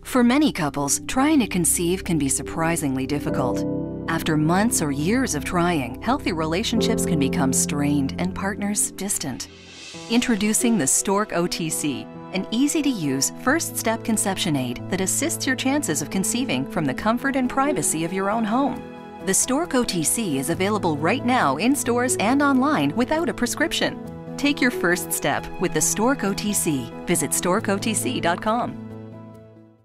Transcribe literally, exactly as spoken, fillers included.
For many couples, trying to conceive can be surprisingly difficult. After months or years of trying, healthy relationships can become strained and partners distant. Introducing the Stork O T C, an easy-to-use first-step conception aid that assists your chances of conceiving from the comfort and privacy of your own home. The Stork O T C is available right now in stores and online without a prescription. Take your first step with the Stork O T C. Visit stork O T C dot com.